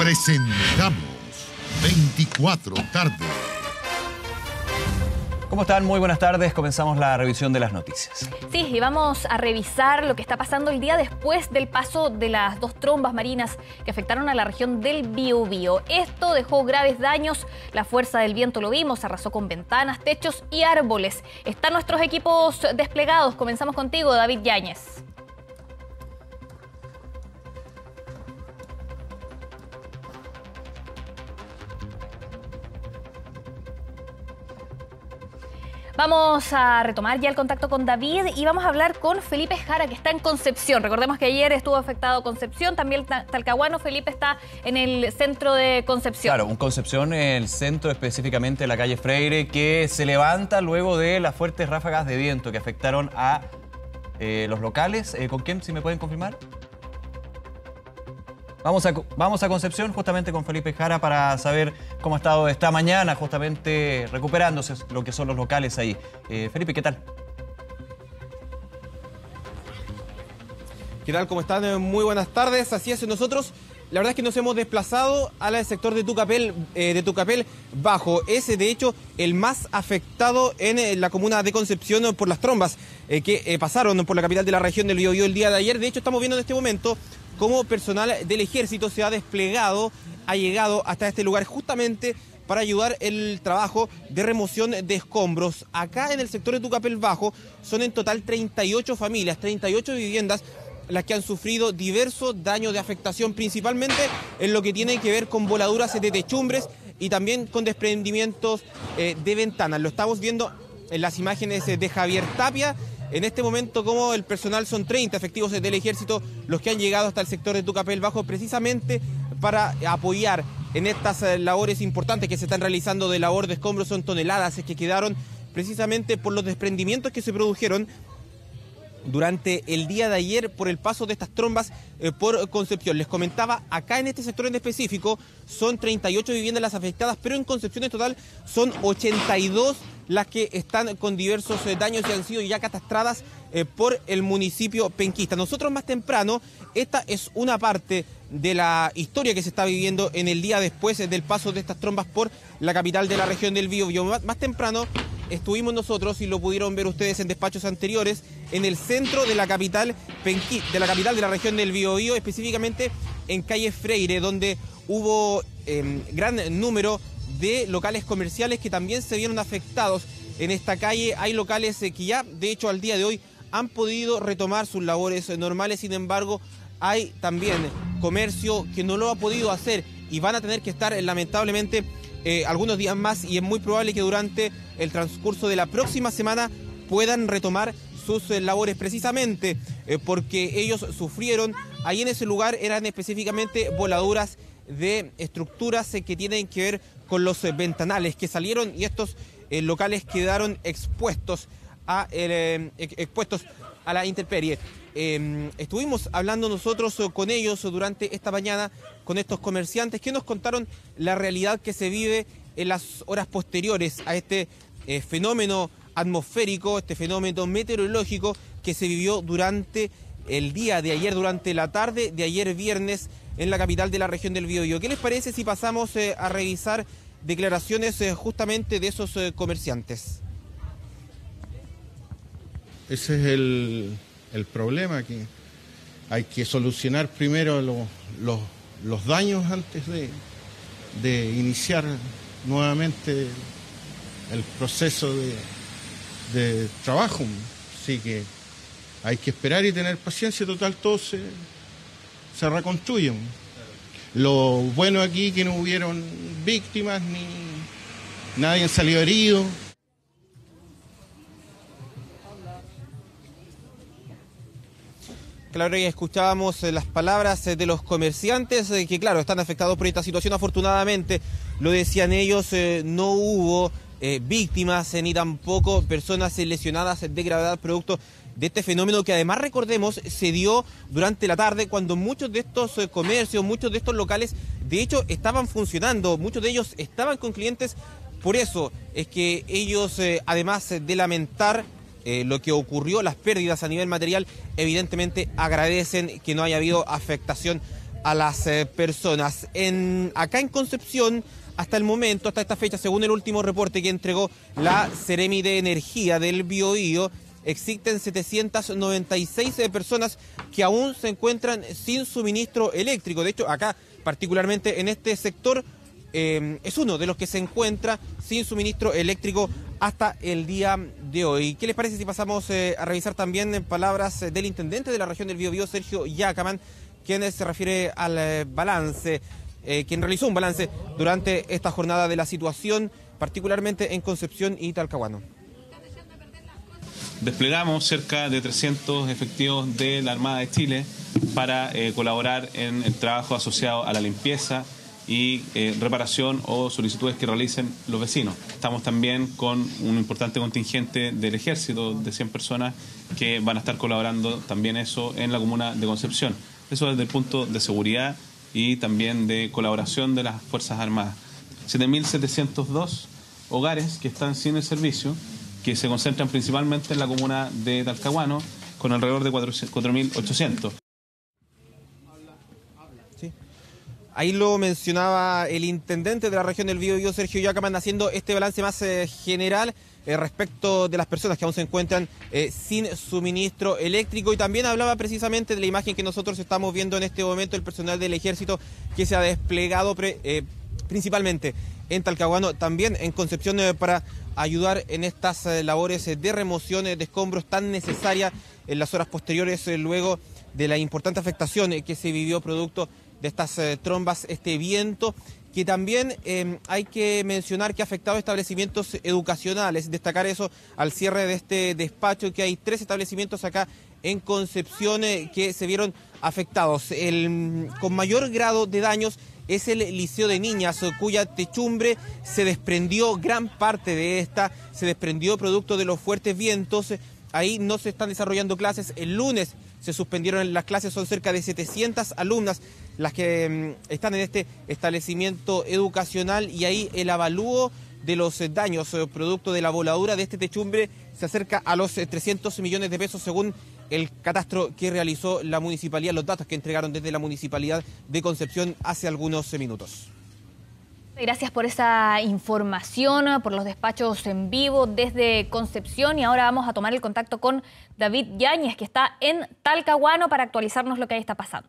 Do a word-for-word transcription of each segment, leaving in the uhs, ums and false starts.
Presentamos veinticuatro tarde. ¿Cómo están? Muy buenas tardes. Comenzamos la revisión de las noticias. Sí, y vamos a revisar lo que está pasando el día después del paso de las dos trombas marinas que afectaron a la región del Biobío. Esto dejó graves daños. La fuerza del viento, lo vimos, arrasó con ventanas, techos y árboles. Están nuestros equipos desplegados. Comenzamos contigo, David Yáñez. Vamos a retomar ya el contacto con David y vamos a hablar con Felipe Jara, que está en Concepción. Recordemos que ayer estuvo afectado Concepción, también Talcahuano. Felipe está en el centro de Concepción. Claro, un Concepción en el centro, específicamente en la calle Freire, que se levanta luego de las fuertes ráfagas de viento que afectaron a eh, los locales. Eh, ¿Con quién, si me pueden confirmar? Vamos a, vamos a Concepción justamente con Felipe Jara para saber cómo ha estado esta mañana, justamente recuperándose lo que son los locales ahí. Eh, Felipe, ¿qué tal? ¿Qué tal? ¿Cómo están? Muy buenas tardes. Así es, nosotros la verdad es que nos hemos desplazado al sector de Tucapel, eh, de Tucapel Bajo. Es de hecho el más afectado en eh, la comuna de Concepción por las trombas eh, que eh, pasaron por la capital de la región del Biobío el día de ayer. De hecho, estamos viendo en este momento cómo personal del ejército se ha desplegado, ha llegado hasta este lugar justamente para ayudar el trabajo de remoción de escombros. Acá en el sector de Tucapel Bajo son en total treinta y ocho familias, treinta y ocho viviendas las que han sufrido diversos daños de afectación, principalmente en lo que tiene que ver con voladuras de techumbres y también con desprendimientos eh, de ventanas. Lo estamos viendo en las imágenes de Javier Tapia. En este momento, como el personal son treinta efectivos del ejército los que han llegado hasta el sector de Tucapel Bajo precisamente para apoyar en estas labores importantes que se están realizando de labor de escombros. Son toneladas que quedaron precisamente por los desprendimientos que se produjeron durante el día de ayer por el paso de estas trombas eh, por Concepción. Les comentaba, acá en este sector en específico son treinta y ocho viviendas las afectadas, pero en Concepción en total son ochenta y dos las que están con diversos eh, daños y han sido ya catastradas eh, por el municipio penquista. Nosotros más temprano, esta es una parte de la historia que se está viviendo en el día después eh, del paso de estas trombas por la capital de la región del Biobío. Más, más temprano estuvimos nosotros, y lo pudieron ver ustedes en despachos anteriores, en el centro de la capital Penqui, de la capital de la región del Biobío, específicamente en calle Freire, donde hubo eh, gran número de locales comerciales que también se vieron afectados. En esta calle hay locales eh, que ya, de hecho, al día de hoy han podido retomar sus labores eh, normales. Sin embargo, hay también comercio que no lo ha podido hacer y van a tener que estar, eh, lamentablemente, Eh, algunos días más, y es muy probable que durante el transcurso de la próxima semana puedan retomar sus eh, labores, precisamente eh, porque ellos sufrieron, ahí en ese lugar eran específicamente voladuras de estructuras eh, que tienen que ver con los eh, ventanales que salieron, y estos eh, locales quedaron expuestos a, eh, expuestos a la intemperie. Eh, estuvimos hablando nosotros con ellos durante esta mañana, con estos comerciantes que nos contaron la realidad que se vive en las horas posteriores a este eh, fenómeno atmosférico, este fenómeno meteorológico que se vivió durante el día de ayer, durante la tarde de ayer viernes en la capital de la región del Biobío. ¿Qué les parece si pasamos eh, a revisar declaraciones eh, justamente de esos eh, comerciantes? Ese es el, el problema, que hay que solucionar primero lo, lo, los daños antes de, de iniciar nuevamente el proceso de, de trabajo. Así que hay que esperar y tener paciencia. Total, todo se, se reconstruye. Lo bueno aquí es que no hubieron víctimas, ni nadie ha salido herido. Claro, ya escuchábamos las palabras de los comerciantes que, claro, están afectados por esta situación. Afortunadamente, lo decían ellos, eh, no hubo eh, víctimas eh, ni tampoco personas eh, lesionadas de gravedad producto de este fenómeno que, además, recordemos, se dio durante la tarde, cuando muchos de estos eh, comercios, muchos de estos locales, de hecho, estaban funcionando, muchos de ellos estaban con clientes. Por eso es que ellos, eh, además de lamentar Eh, lo que ocurrió, las pérdidas a nivel material, evidentemente agradecen que no haya habido afectación a las eh, personas. En, acá en Concepción, hasta el momento, hasta esta fecha, según el último reporte que entregó la Seremi de Energía del Biobío, existen setecientas noventa y seis personas que aún se encuentran sin suministro eléctrico. De hecho, acá, particularmente en este sector, eh, es uno de los que se encuentra sin suministro eléctrico hasta el día de hoy. ¿Qué les parece si pasamos eh, a revisar también palabras del intendente de la región del Biobío, Sergio Yacaman, quien se refiere al eh, balance, eh, quien realizó un balance durante esta jornada de la situación, particularmente en Concepción y Talcahuano? Desplegamos cerca de trescientos efectivos de la Armada de Chile para eh, colaborar en el trabajo asociado a la limpieza y eh, reparación o solicitudes que realicen los vecinos. Estamos también con un importante contingente del Ejército de cien personas que van a estar colaborando también eso en la comuna de Concepción. Eso desde el punto de seguridad y también de colaboración de las Fuerzas Armadas. siete mil setecientos dos hogares que están sin el servicio, que se concentran principalmente en la comuna de Talcahuano, con alrededor de cuatro mil ochocientos. Sí. Ahí lo mencionaba el intendente de la región del Biobío, Sergio Yacaman, haciendo este balance más eh, general eh, respecto de las personas que aún se encuentran eh, sin suministro eléctrico, y también hablaba precisamente de la imagen que nosotros estamos viendo en este momento, el personal del Ejército que se ha desplegado pre, eh, principalmente en Talcahuano, también en Concepción, eh, para ayudar en estas eh, labores eh, de remoción eh, de escombros tan necesarias en las horas posteriores, eh, luego de la importante afectación eh, que se vivió producto de estas eh, trombas, este viento, que también eh, hay que mencionar que ha afectado establecimientos educacionales. Destacar eso al cierre de este despacho, que hay tres establecimientos acá en Concepción eh, que se vieron afectados. El, con mayor grado de daños es el Liceo de Niñas, cuya techumbre se desprendió, gran parte de esta se desprendió producto de los fuertes vientos. Ahí no se están desarrollando clases. El lunes se suspendieron las clases, son cerca de setecientas alumnas las que mm, están en este establecimiento educacional, y ahí el avalúo de los daños eh, producto de la voladura de este techumbre se acerca a los eh, trescientos millones de pesos, según el catastro que realizó la municipalidad, los datos que entregaron desde la municipalidad de Concepción hace algunos minutos. Gracias por esa información, por los despachos en vivo desde Concepción, y ahora vamos a tomar el contacto con David Yáñez, que está en Talcahuano, para actualizarnos lo que ahí está pasando.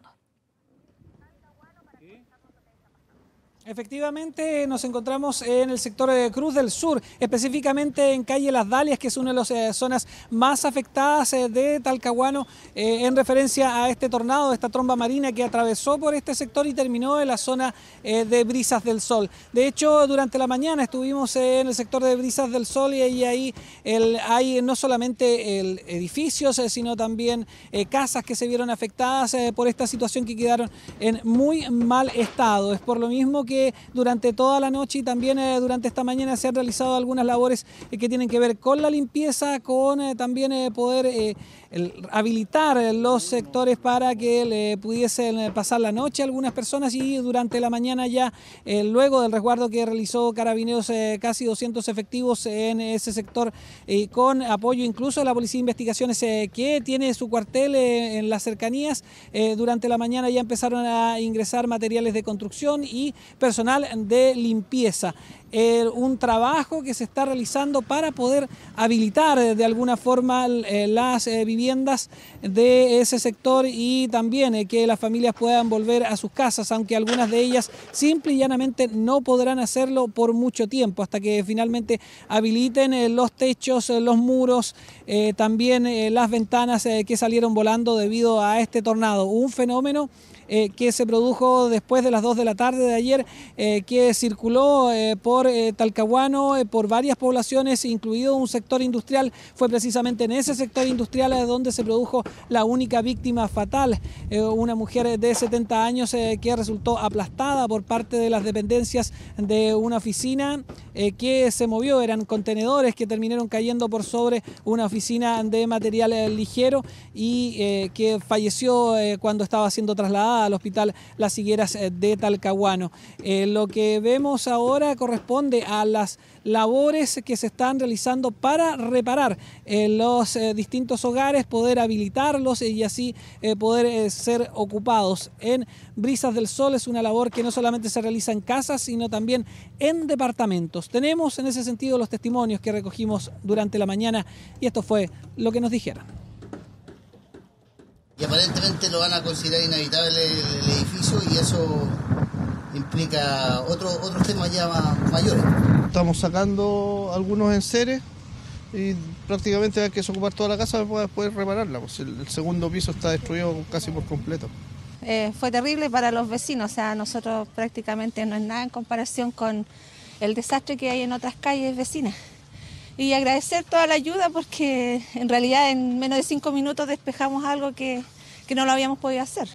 Efectivamente, nos encontramos en el sector de Cruz del Sur, específicamente en calle Las Dalias, que es una de las eh, zonas más afectadas eh, de Talcahuano, eh, en referencia a este tornado, esta tromba marina que atravesó por este sector y terminó en la zona eh, de Brisas del Sol. De hecho, durante la mañana estuvimos eh, en el sector de Brisas del Sol, y ahí, ahí el, hay no solamente el, edificios, eh, sino también eh, casas que se vieron afectadas eh, por esta situación, que quedaron en muy mal estado. Es por lo mismo que que durante toda la noche y también eh, durante esta mañana se han realizado algunas labores eh, que tienen que ver con la limpieza, con eh, también eh, poder eh, el, habilitar eh, los sectores para que le pudiesen eh, pasar la noche a algunas personas, y durante la mañana ya, eh, luego del resguardo que realizó Carabineros, eh, casi doscientos efectivos en ese sector, eh, con apoyo incluso de la Policía de Investigaciones, eh, que tiene su cuartel eh, en las cercanías. Eh, durante la mañana ya empezaron a ingresar materiales de construcción y personal de limpieza. Eh, un trabajo que se está realizando para poder habilitar eh, de alguna forma eh, las eh, viviendas de ese sector, y también eh, que las familias puedan volver a sus casas, aunque algunas de ellas simple y llanamente no podrán hacerlo por mucho tiempo, hasta que finalmente habiliten eh, los techos, eh, los muros, eh, también eh, las ventanas eh, que salieron volando debido a este tornado. Un fenómeno Eh, que se produjo después de las dos de la tarde de ayer, eh, que circuló eh, por eh, Talcahuano, eh, por varias poblaciones, incluido un sector industrial. Fue precisamente en ese sector industrial eh, donde se produjo la única víctima fatal, eh, una mujer de setenta años eh, que resultó aplastada por parte de las dependencias de una oficina eh, que se movió. Eran contenedores que terminaron cayendo por sobre una oficina de material eh, ligero, y eh, que falleció eh, cuando estaba siendo trasladada trasladada al hospital Las Higueras de Talcahuano. Eh, lo que vemos ahora corresponde a las labores que se están realizando para reparar eh, los eh, distintos hogares, poder habilitarlos y así eh, poder eh, ser ocupados. En Brisas del Sol es una labor que no solamente se realiza en casas, sino también en departamentos. Tenemos en ese sentido los testimonios que recogimos durante la mañana y esto fue lo que nos dijeron. Y aparentemente lo van a considerar inhabitable el, el edificio y eso implica otro, otros temas ya más, mayores. Estamos sacando algunos enseres y prácticamente hay que desocupar toda la casa para poder repararla. Pues el, el segundo piso está destruido casi por completo. Eh, fue terrible para los vecinos, o sea, nosotros prácticamente no es nada en comparación con el desastre que hay en otras calles vecinas. Y agradecer toda la ayuda porque en realidad en menos de cinco minutos despejamos algo que, que no lo habíamos podido hacer.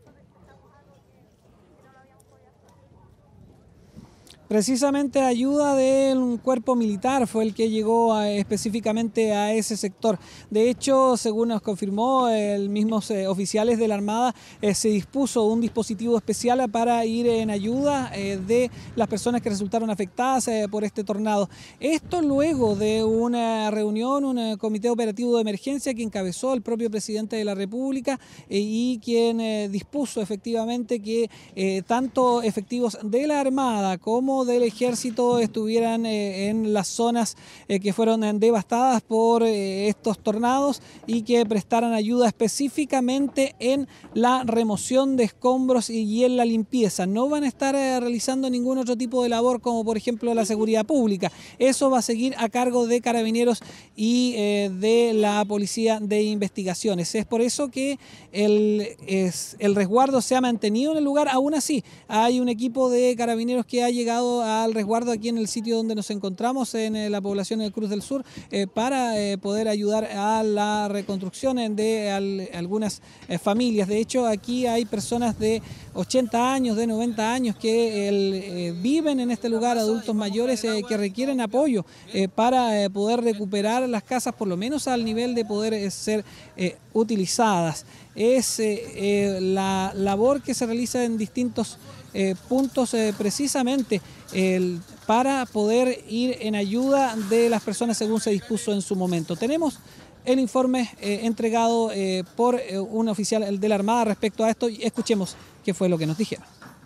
Precisamente ayuda de un cuerpo militar fue el que llegó a, específicamente a ese sector. De hecho, según nos confirmó el mismos eh, oficiales de la Armada, eh, se dispuso un dispositivo especial para ir en ayuda eh, de las personas que resultaron afectadas eh, por este tornado. Esto luego de una reunión, un comité operativo de emergencia que encabezó el propio presidente de la República eh, y quien eh, dispuso efectivamente que eh, tanto efectivos de la Armada como del Ejército estuvieran eh, en las zonas eh, que fueron eh, devastadas por eh, estos tornados y que prestaran ayuda específicamente en la remoción de escombros y en la limpieza. No van a estar eh, realizando ningún otro tipo de labor como por ejemplo la seguridad pública. Eso va a seguir a cargo de Carabineros y eh, de la Policía de Investigaciones. Es por eso que el, es, el resguardo se ha mantenido en el lugar. Aún así, hay un equipo de Carabineros que ha llegado al resguardo aquí en el sitio donde nos encontramos, en eh, la población de Cruz del Sur, eh, para eh, poder ayudar a la reconstrucción de al, algunas eh, familias. De hecho, aquí hay personas de ochenta años, de noventa años que el, eh, viven en este lugar, adultos mayores eh, que requieren apoyo eh, para eh, poder recuperar las casas, por lo menos al nivel de poder eh, ser eh, utilizadas. Es eh, eh, la labor que se realiza en distintos Eh, puntos eh, precisamente el, para poder ir en ayuda de las personas según se dispuso en su momento. Tenemos el informe eh, entregado eh, por eh, un oficial de la Armada respecto a esto y escuchemos qué fue lo que nos dijeron.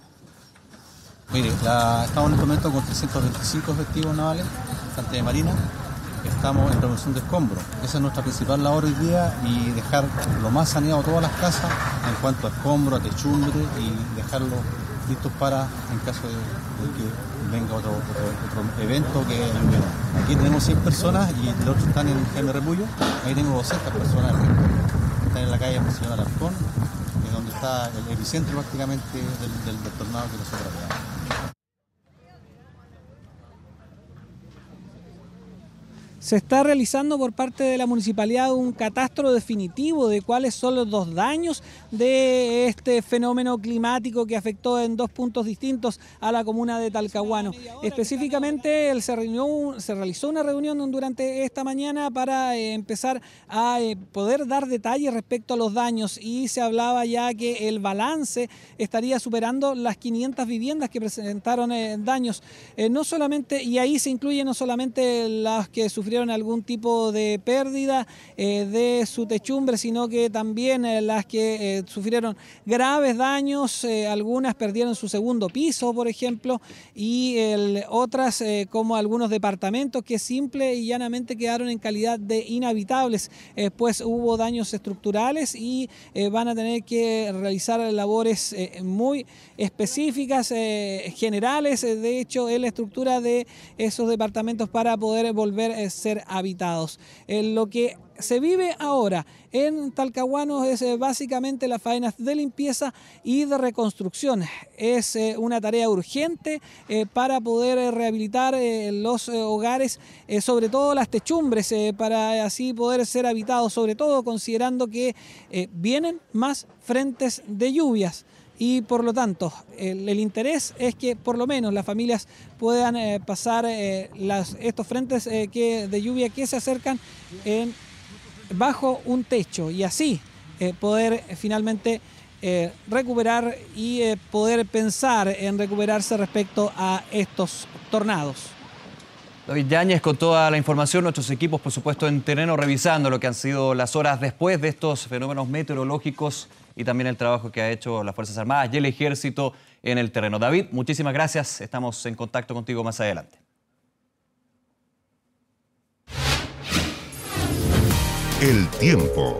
Mire, la, estamos en este momento con trescientos veinticinco efectivos navales, bastante de marina. Estamos en remoción de escombros. Esa es nuestra principal labor hoy día y dejar lo más saneado todas las casas en cuanto a escombros, a techumbre y dejarlo listos para en caso de, de que venga otro, otro, otro evento que ayude. Aquí tenemos cien personas y los otros están en Jaime Repullo. Ahí tengo doscientas personas que están en la calle Señor Alarcón, es donde está el epicentro prácticamente del, del, del tornado que nosotros veamos. Se está realizando por parte de la municipalidad un catastro definitivo de cuáles son los dos daños de este fenómeno climático que afectó en dos puntos distintos a la comuna de Talcahuano. Específicamente él se, reunió, se realizó una reunión durante esta mañana para eh, empezar a eh, poder dar detalles respecto a los daños y se hablaba ya que el balance estaría superando las quinientas viviendas que presentaron eh, daños. Eh, no solamente, y ahí se incluyen no solamente las que sufrieron algún tipo de pérdida eh, de su techumbre, sino que también eh, las que eh, sufrieron graves daños, eh, algunas perdieron su segundo piso, por ejemplo, y el, otras eh, como algunos departamentos que simple y llanamente quedaron en calidad de inhabitables, eh, pues hubo daños estructurales y eh, van a tener que realizar labores eh, muy específicas, eh, generales, eh, de hecho, en la estructura de esos departamentos para poder volver a eh, ser habitados. Eh, lo que se vive ahora en Talcahuano es eh, básicamente las faenas de limpieza y de reconstrucción. Es eh, una tarea urgente eh, para poder eh, rehabilitar eh, los eh, hogares, eh, sobre todo las techumbres, eh, para así poder ser habitados, sobre todo considerando que eh, vienen más frentes de lluvias. Y por lo tanto, el, el interés es que por lo menos las familias puedan eh, pasar eh, las, estos frentes eh, que, de lluvia que se acercan en, bajo un techo y así eh, poder eh, finalmente eh, recuperar y eh, poder pensar en recuperarse respecto a estos tornados. David Yáñez con toda la información, nuestros equipos por supuesto en terreno revisando lo que han sido las horas después de estos fenómenos meteorológicos y también el trabajo que ha hecho las Fuerzas Armadas y el Ejército en el terreno. David, muchísimas gracias, estamos en contacto contigo más adelante. El tiempo.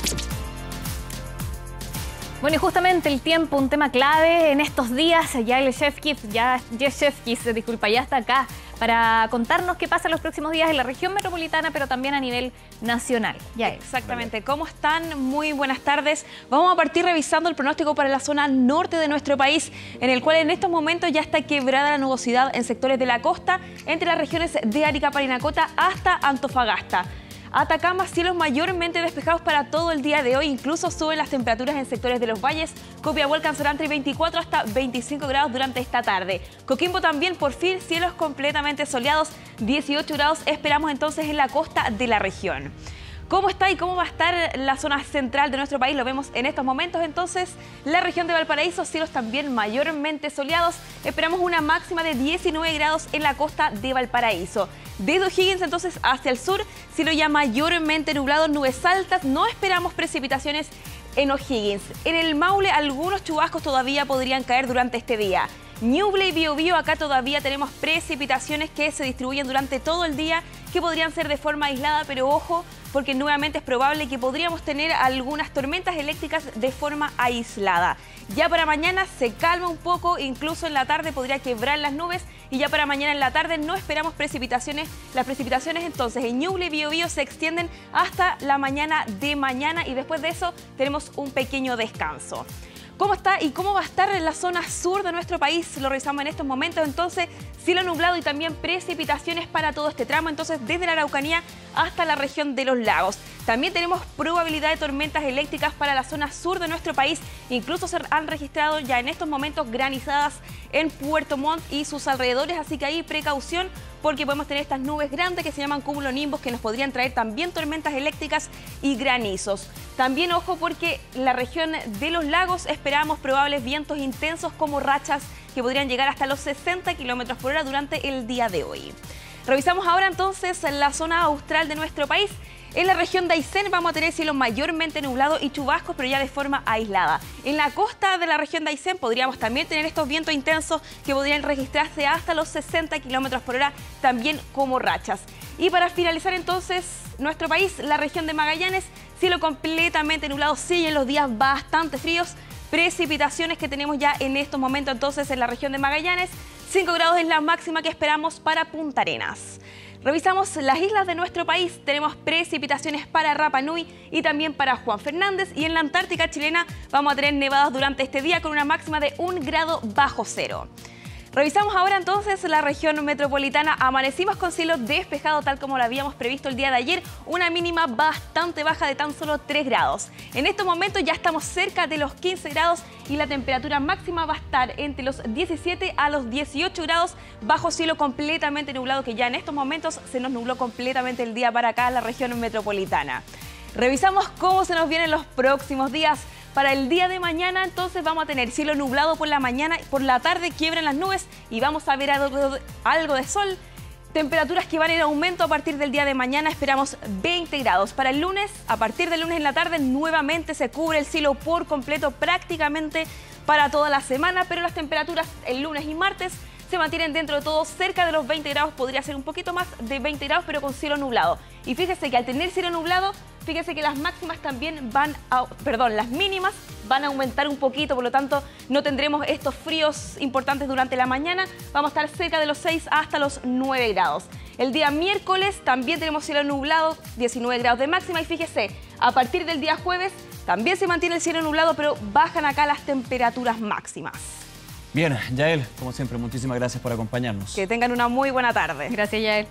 Bueno, y justamente el tiempo, un tema clave en estos días. Ya el Shefkis, ya Jess Shefkis, disculpa, ya está acá para contarnos qué pasa los próximos días en la región metropolitana, pero también a nivel nacional. Ya es. Exactamente. ¿Cómo están? Muy buenas tardes. Vamos a partir revisando el pronóstico para la zona norte de nuestro país, en el cual en estos momentos ya está quebrada la nubosidad en sectores de la costa, entre las regiones de Arica, Parinacota hasta Antofagasta. Atacama, cielos mayormente despejados para todo el día de hoy, incluso suben las temperaturas en sectores de los valles. Copiapó alcanzará entre veinticuatro hasta veinticinco grados durante esta tarde. Coquimbo también, por fin, cielos completamente soleados, dieciocho grados esperamos entonces en la costa de la región. ¿Cómo está y cómo va a estar la zona central de nuestro país? Lo vemos en estos momentos. Entonces, la región de Valparaíso, cielos también mayormente soleados. Esperamos una máxima de diecinueve grados en la costa de Valparaíso. Desde O'Higgins, entonces, hacia el sur, cielo ya mayormente nublado, nubes altas. No esperamos precipitaciones en O'Higgins. En el Maule, algunos chubascos todavía podrían caer durante este día. Ñuble y Biobío, acá todavía tenemos precipitaciones que se distribuyen durante todo el día, que podrían ser de forma aislada, pero ojo, porque nuevamente es probable que podríamos tener algunas tormentas eléctricas de forma aislada. Ya para mañana se calma un poco, incluso en la tarde podría quebrar las nubes, y ya para mañana en la tarde no esperamos precipitaciones. Las precipitaciones entonces en Ñuble y Biobío se extienden hasta la mañana de mañana, y después de eso tenemos un pequeño descanso. ¿Cómo está y cómo va a estar en la zona sur de nuestro país? Lo revisamos en estos momentos. Entonces, cielo nublado y también precipitaciones para todo este tramo. Entonces, desde la Araucanía hasta la región de los lagos. También tenemos probabilidad de tormentas eléctricas para la zona sur de nuestro país. Incluso se han registrado ya en estos momentos granizadas en Puerto Montt y sus alrededores. Así que ahí precaución, porque podemos tener estas nubes grandes que se llaman cumulonimbos, que nos podrían traer también tormentas eléctricas y granizos. También ojo, porque la región de los lagos esperamos probables vientos intensos como rachas que podrían llegar hasta los sesenta kilómetros por hora durante el día de hoy. Revisamos ahora entonces la zona austral de nuestro país. En la región de Aysén vamos a tener cielo mayormente nublado y chubascos, pero ya de forma aislada. En la costa de la región de Aysén podríamos también tener estos vientos intensos que podrían registrarse hasta los sesenta kilómetros por hora, también como rachas. Y para finalizar entonces nuestro país, la región de Magallanes, cielo completamente nublado, siguen los días bastante fríos. Precipitaciones que tenemos ya en estos momentos entonces en la región de Magallanes. cinco grados es la máxima que esperamos para Punta Arenas. Revisamos las islas de nuestro país, tenemos precipitaciones para Rapa Nui y también para Juan Fernández, y en la Antártica chilena vamos a tener nevadas durante este día con una máxima de un grado bajo cero. Revisamos ahora entonces la región metropolitana. Amanecimos con cielo despejado tal como lo habíamos previsto el día de ayer, una mínima bastante baja de tan solo tres grados. En estos momentos ya estamos cerca de los quince grados y la temperatura máxima va a estar entre los diecisiete a los dieciocho grados bajo cielo completamente nublado, que ya en estos momentos se nos nubló completamente el día para acá en la región metropolitana. Revisamos cómo se nos vienen los próximos días. Para el día de mañana entonces vamos a tener cielo nublado por la mañana, por la tarde quiebran las nubes y vamos a ver algo de, algo de sol. Temperaturas que van en aumento a partir del día de mañana, esperamos veinte grados. Para el lunes, a partir del lunes en la tarde, nuevamente se cubre el cielo por completo prácticamente para toda la semana, pero las temperaturas el lunes y martes se mantienen dentro de todo cerca de los veinte grados, podría ser un poquito más de veinte grados, pero con cielo nublado. Y fíjese que al tener cielo nublado, fíjese que las máximas también van a, perdón, las mínimas van a aumentar un poquito, por lo tanto no tendremos estos fríos importantes durante la mañana, vamos a estar cerca de los seis hasta los nueve grados. El día miércoles también tenemos cielo nublado, diecinueve grados de máxima, y fíjese, a partir del día jueves también se mantiene el cielo nublado, pero bajan acá las temperaturas máximas. Bien, Yael, como siempre, muchísimas gracias por acompañarnos. Que tengan una muy buena tarde. Gracias, Yael.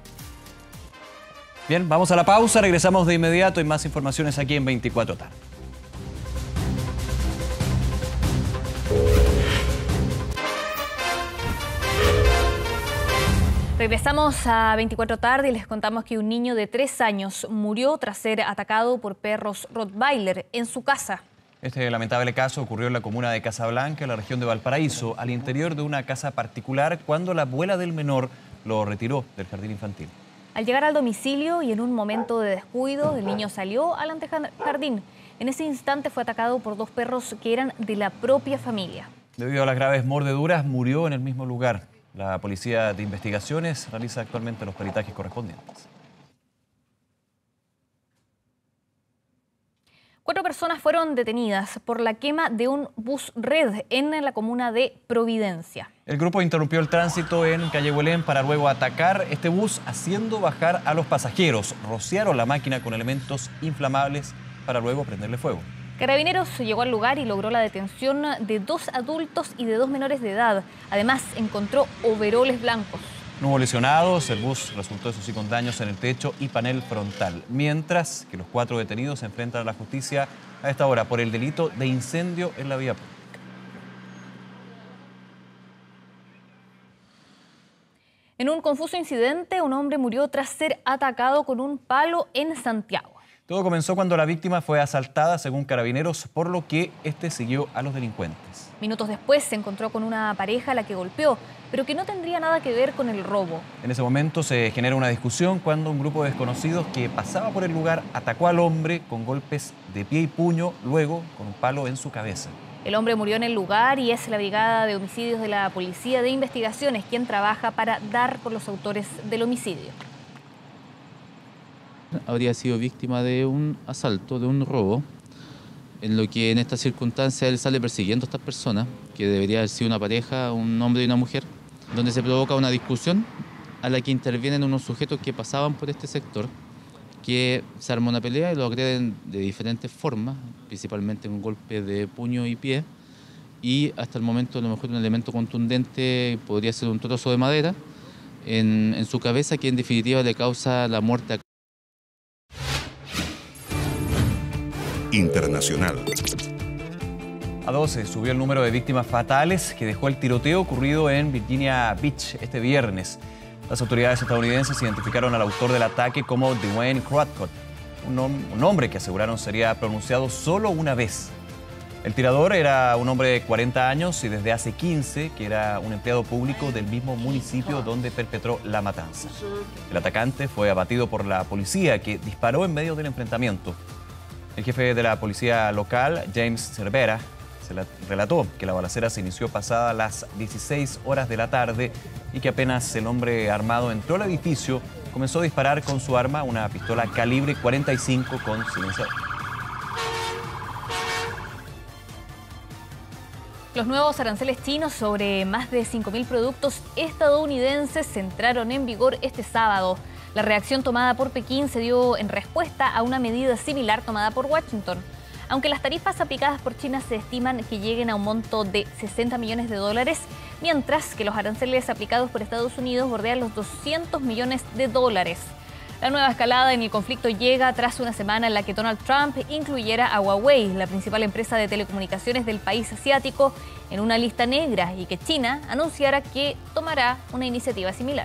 Bien, vamos a la pausa, regresamos de inmediato y más informaciones aquí en veinticuatro tarde. Regresamos a veinticuatro tarde y les contamos que un niño de tres años murió tras ser atacado por perros Rottweiler en su casa. Este lamentable caso ocurrió en la comuna de Casablanca, en la región de Valparaíso, al interior de una casa particular, cuando la abuela del menor lo retiró del jardín infantil. Al llegar al domicilio y en un momento de descuido, el niño salió al antejardín. En ese instante fue atacado por dos perros que eran de la propia familia. Debido a las graves mordeduras, murió en el mismo lugar. La Policía de Investigaciones realiza actualmente los peritajes correspondientes. Cuatro personas fueron detenidas por la quema de un bus red en la comuna de Providencia. El grupo interrumpió el tránsito en Calle Huelén para luego atacar este bus, haciendo bajar a los pasajeros. Rociaron la máquina con elementos inflamables para luego prenderle fuego. Carabineros llegó al lugar y logró la detención de dos adultos y de dos menores de edad. Además, encontró overoles blancos. No hubo lesionados, el bus resultó eso sí con daños en el techo y panel frontal, mientras que los cuatro detenidos se enfrentan a la justicia a esta hora por el delito de incendio en la vía pública. En un confuso incidente, un hombre murió tras ser atacado con un palo en Santiago. Todo comenzó cuando la víctima fue asaltada, según Carabineros, por lo que este siguió a los delincuentes. Minutos después se encontró con una pareja a la que golpeó, pero que no tendría nada que ver con el robo. En ese momento se genera una discusión cuando un grupo de desconocidos que pasaba por el lugar atacó al hombre con golpes de pie y puño, luego con un palo en su cabeza. El hombre murió en el lugar y es la Brigada de Homicidios de la Policía de Investigaciones quien trabaja para dar con los autores del homicidio. Habría sido víctima de un asalto, de un robo, en lo que en esta circunstancia él sale persiguiendo a estas personas, que debería haber sido una pareja, un hombre y una mujer, donde se provoca una discusión a la que intervienen unos sujetos que pasaban por este sector, que se arma una pelea y lo agreden de diferentes formas, principalmente con golpes de puño y pie, y hasta el momento a lo mejor un elemento contundente podría ser un trozo de madera en, en su cabeza, que en definitiva le causa la muerte a Internacional. A doce subió el número de víctimas fatales que dejó el tiroteo ocurrido en Virginia Beach este viernes. Las autoridades estadounidenses identificaron al autor del ataque como Dwayne Cradcott, un, un hombre que aseguraron sería pronunciado solo una vez. El tirador era un hombre de cuarenta años y desde hace quince que era un empleado público del mismo municipio donde perpetró la matanza. El atacante fue abatido por la policía, que disparó en medio del enfrentamiento. El jefe de la policía local, James Cervera, se relató que la balacera se inició pasada las dieciséis horas de la tarde y que apenas el hombre armado entró al edificio, comenzó a disparar con su arma, una pistola calibre cuarenta y cinco con silenciador. Los nuevos aranceles chinos sobre más de cinco mil productos estadounidenses entraron en vigor este sábado. La reacción tomada por Pekín se dio en respuesta a una medida similar tomada por Washington. Aunque las tarifas aplicadas por China se estiman que lleguen a un monto de sesenta millones de dólares, mientras que los aranceles aplicados por Estados Unidos bordean los doscientos millones de dólares. La nueva escalada en el conflicto llega tras una semana en la que Donald Trump incluyera a Huawei, la principal empresa de telecomunicaciones del país asiático, en una lista negra y que China anunciara que tomará una iniciativa similar.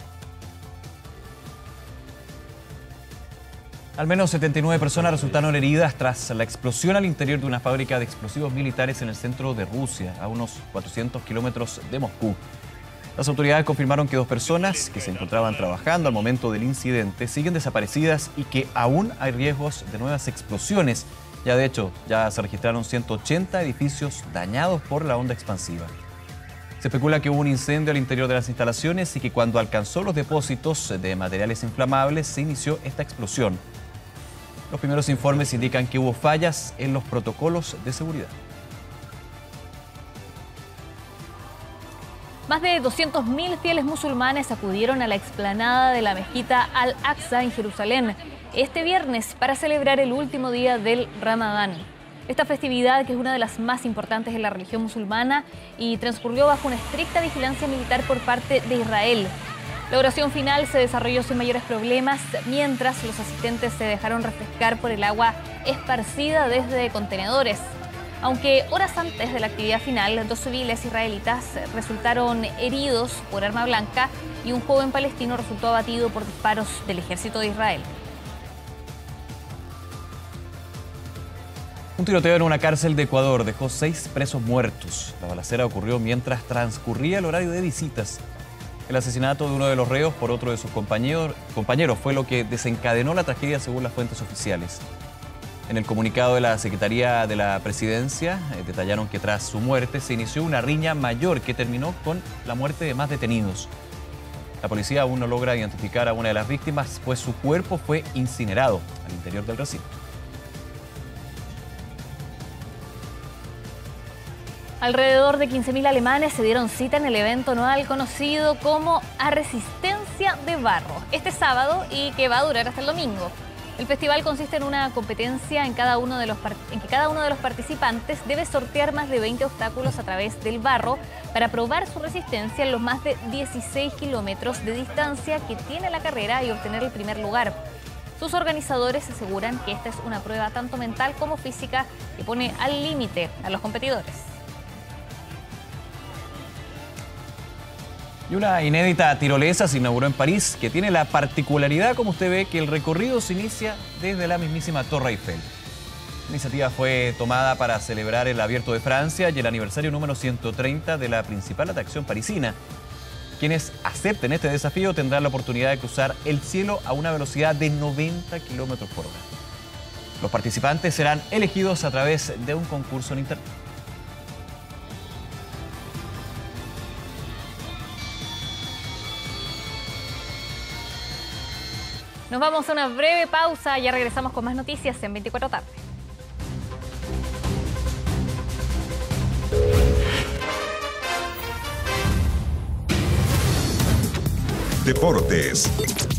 Al menos setenta y nueve personas resultaron heridas tras la explosión al interior de una fábrica de explosivos militares en el centro de Rusia, a unos cuatrocientos kilómetros de Moscú. Las autoridades confirmaron que dos personas que se encontraban trabajando al momento del incidente siguen desaparecidas y que aún hay riesgos de nuevas explosiones. Ya de hecho, ya se registraron ciento ochenta edificios dañados por la onda expansiva. Se especula que hubo un incendio al interior de las instalaciones y que cuando alcanzó los depósitos de materiales inflamables se inició esta explosión. Los primeros informes indican que hubo fallas en los protocolos de seguridad. Más de doscientos mil fieles musulmanes acudieron a la explanada de la mezquita Al-Aqsa en Jerusalén este viernes para celebrar el último día del Ramadán. Esta festividad, que es una de las más importantes en la religión musulmana y transcurrió bajo una estricta vigilancia militar por parte de Israel. La oración final se desarrolló sin mayores problemas, mientras los asistentes se dejaron refrescar por el agua esparcida desde contenedores. Aunque horas antes de la actividad final, dos civiles israelitas resultaron heridos por arma blanca y un joven palestino resultó abatido por disparos del ejército de Israel. Un tiroteo en una cárcel de Ecuador dejó seis presos muertos. La balacera ocurrió mientras transcurría el horario de visitas. El asesinato de uno de los reos por otro de sus compañeros, compañeros fue lo que desencadenó la tragedia según las fuentes oficiales. En el comunicado de la Secretaría de la Presidencia eh, detallaron que tras su muerte se inició una riña mayor que terminó con la muerte de más detenidos. La policía aún no logra identificar a una de las víctimas, pues su cuerpo fue incinerado al interior del recinto. Alrededor de quince mil alemanes se dieron cita en el evento anual conocido como A Resistencia de Barro, este sábado y que va a durar hasta el domingo. El festival consiste en una competencia en, cada uno de los en que cada uno de los participantes debe sortear más de veinte obstáculos a través del barro para probar su resistencia en los más de dieciséis kilómetros de distancia que tiene la carrera y obtener el primer lugar. Sus organizadores aseguran que esta es una prueba tanto mental como física que pone al límite a los competidores. Y una inédita tirolesa se inauguró en París, que tiene la particularidad, como usted ve, que el recorrido se inicia desde la mismísima Torre Eiffel. La iniciativa fue tomada para celebrar el Abierto de Francia y el aniversario número ciento treinta de la principal atracción parisina. Quienes acepten este desafío tendrán la oportunidad de cruzar el cielo a una velocidad de noventa kilómetros por hora. Los participantes serán elegidos a través de un concurso en internet. Nos vamos a una breve pausa, ya regresamos con más noticias en veinticuatro tarde. Deportes.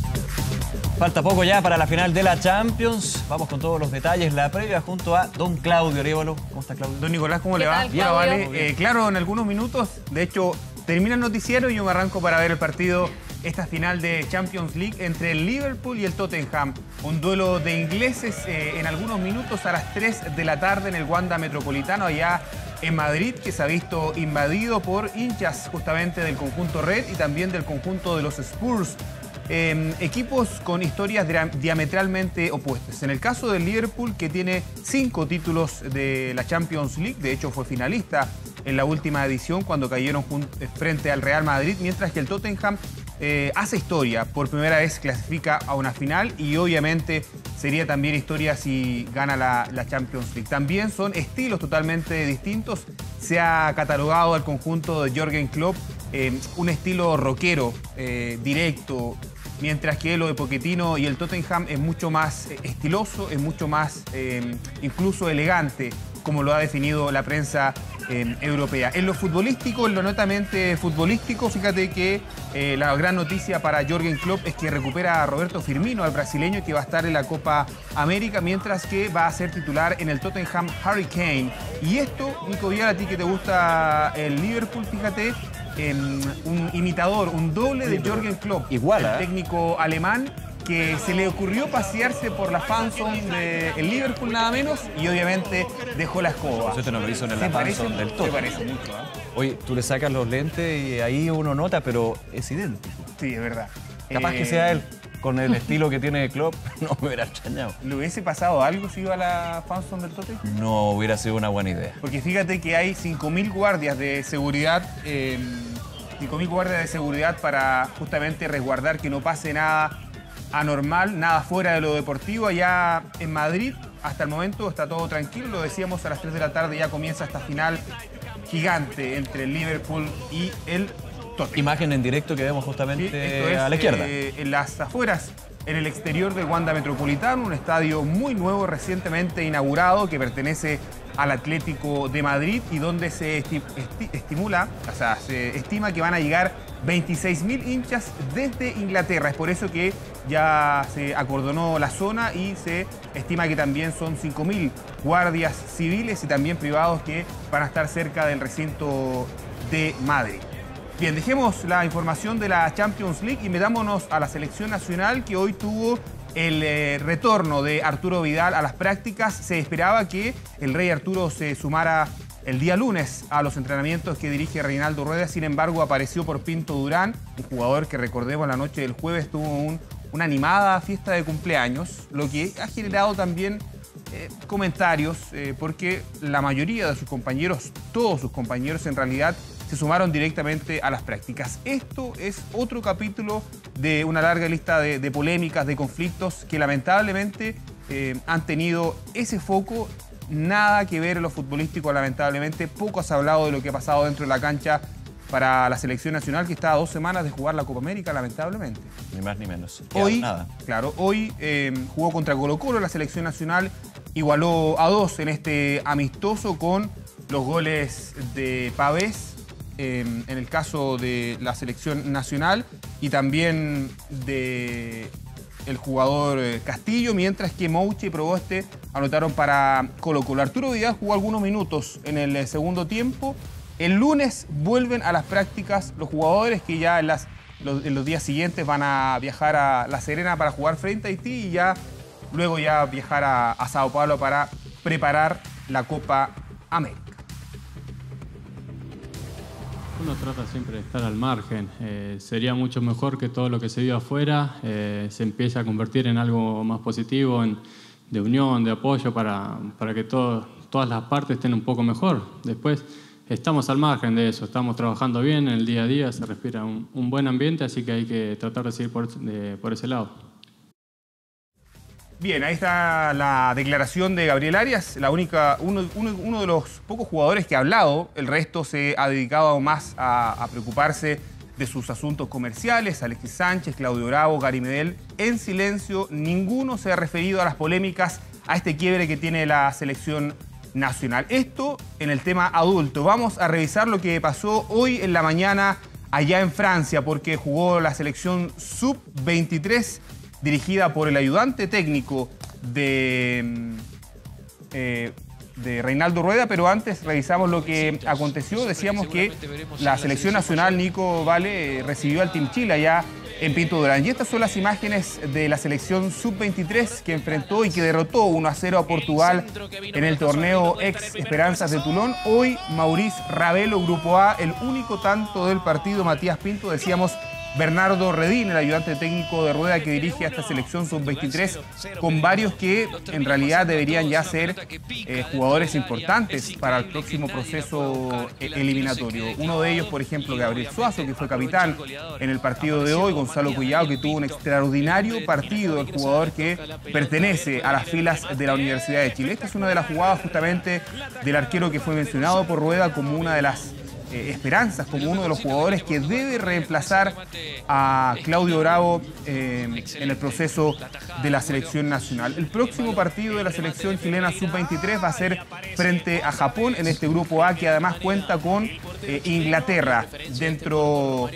Falta poco ya para la final de la Champions. Vamos con todos los detalles. La previa junto a don Claudio Arévalo. ¿Cómo está, Claudio? Don Nicolás, ¿cómo le va? Tal, Bien, vale. Eh, claro, en algunos minutos, de hecho, termina el noticiero y yo me arranco para ver el partido, esta final de Champions League entre el Liverpool y el Tottenham. Un duelo de ingleses eh, en algunos minutos a las tres de la tarde en el Wanda Metropolitano, allá en Madrid, que se ha visto invadido por hinchas justamente del conjunto Red y también del conjunto de los Spurs. Eh, equipos con historias diametralmente opuestas. En el caso del Liverpool, que tiene cinco títulos de la Champions League, de hecho fue finalista en la última edición cuando cayeron frente al Real Madrid, mientras que el Tottenham eh, hace historia, por primera vez clasifica a una final y obviamente sería también historia si gana la, la Champions League. También son estilos totalmente distintos. Se ha catalogado al conjunto de Jürgen Klopp eh, un estilo rockero, eh, directo, mientras que lo de Pochettino y el Tottenham es mucho más estiloso, es mucho más eh, incluso elegante, como lo ha definido la prensa eh, europea. En lo futbolístico, en lo netamente futbolístico, fíjate que eh, la gran noticia para Jürgen Klopp es que recupera a Roberto Firmino, al brasileño, que va a estar en la Copa América, mientras que va a ser titular en el Tottenham Harry Kane. Y esto, Nico Vial, a ti que te gusta el Liverpool, fíjate, eh, un imitador, un doble de Jürgen Klopp, igual, el ¿eh? técnico alemán, que se le ocurrió pasearse por la fanzone del Liverpool nada menos y obviamente dejó la escoba. Eso no lo hizo en Se la parece- fanzone del Se Tottenham. parece mucho, ¿eh? Oye, tú le sacas los lentes y ahí uno nota, pero es idéntico. Sí, es verdad. Capaz Eh, que sea él, con el estilo que tiene Klopp, no me hubiera extrañado. ¿Le hubiese pasado algo si iba a la fanzone del Tottenham? No hubiera sido una buena idea. Porque fíjate que hay cinco mil guardias de seguridad, eh, cinco mil guardias de seguridad para justamente resguardar que no pase nada anormal, nada fuera de lo deportivo. Allá en Madrid, hasta el momento está todo tranquilo, lo decíamos, a las tres de la tarde ya comienza esta final gigante entre el Liverpool y el Tottenham. Imagen en directo que vemos justamente Sí, esto es, a la izquierda. eh, en las afueras, en el exterior del Wanda Metropolitano, un estadio muy nuevo, recientemente inaugurado, que pertenece al Atlético de Madrid y donde se esti- esti- estimula, o sea, se estima que van a llegar veintiséis mil hinchas desde Inglaterra. Es por eso que ya se acordonó la zona y se estima que también son cinco mil guardias civiles y también privados que van a estar cerca del recinto de Madrid. Bien, dejemos la información de la Champions League y metámonos a la selección nacional, que hoy tuvo el eh, retorno de Arturo Vidal a las prácticas. Se esperaba que el Rey Arturo se sumara el día lunes a los entrenamientos que dirige Reinaldo Rueda. Sin embargo, apareció por Pinto Durán, un jugador que, recordemos, la noche del jueves tuvo un- una animada fiesta de cumpleaños, lo que ha generado también eh, comentarios, eh, porque la mayoría de sus compañeros, todos sus compañeros en realidad, se sumaron directamente a las prácticas. Esto es otro capítulo de una larga lista de, de polémicas, de conflictos que lamentablemente eh, han tenido ese foco. Nada que ver en lo futbolístico, lamentablemente. Poco has hablado de lo que ha pasado dentro de la cancha para la selección nacional, que está a dos semanas de jugar la Copa América, lamentablemente. Ni más ni menos. Hoy, nada. claro, hoy eh, jugó contra Colo-Colo la selección nacional, igualó a dos en este amistoso con los goles de Pavés, eh, en el caso de la selección nacional, y también de el jugador Castillo, mientras que Mouche y Proboste anotaron para Colo-Colo. Arturo Vidal jugó algunos minutos en el segundo tiempo. El lunes vuelven a las prácticas los jugadores que ya en, las, los, en los días siguientes van a viajar a La Serena para jugar frente a Haití y ya luego ya viajar a, a Sao Paulo para preparar la Copa América. Uno trata siempre de estar al margen. Eh, sería mucho mejor que todo lo que se vio afuera eh, se empiece a convertir en algo más positivo, en, de unión, de apoyo para, para que todo, todas las partes estén un poco mejor. Después estamos al margen de eso, estamos trabajando bien en el día a día, se respira un, un buen ambiente, así que hay que tratar de seguir por, de, por ese lado. Bien, ahí está la declaración de Gabriel Arias, la única, uno, uno, uno de los pocos jugadores que ha hablado. El resto se ha dedicado más a, a preocuparse de sus asuntos comerciales. Alexis Sánchez, Claudio Bravo, Gary Medel, en silencio. Ninguno se ha referido a las polémicas, a este quiebre que tiene la selección nacional. Esto en el tema adulto. Vamos a revisar lo que pasó hoy en la mañana allá en Francia, porque jugó la selección sub veintitrés dirigida por el ayudante técnico de, eh, de Reinaldo Rueda, pero antes revisamos lo que aconteció. Decíamos que la selección nacional, Nico Vale, recibió al Team Chile allá en Pinto Durán. Y estas son las imágenes de la selección sub veintitrés que enfrentó y que derrotó uno a cero a Portugal en el torneo Ex Esperanzas de Toulon. Hoy Maurice Ravelo, Grupo A, el único tanto del partido. Matías Pinto, decíamos, Bernardo Redín, el ayudante técnico de Rueda que dirige a esta selección sub veintitrés, con varios que en realidad deberían ya ser eh, jugadores importantes para el próximo proceso eliminatorio. Uno de ellos, por ejemplo, Gabriel Suazo, que fue capitán en el partido de hoy, Gonzalo Collado, que tuvo un extraordinario partido, el jugador que pertenece a las filas de la Universidad de Chile. Esta es una de las jugadas justamente del arquero que fue mencionado por Rueda como una de las Eh, esperanzas, como uno de los jugadores que debe reemplazar a Claudio Bravo eh, en el proceso de la selección nacional. El próximo partido de la selección chilena sub veintitrés va a ser frente a Japón en este grupo A, que además cuenta con eh, Inglaterra dentro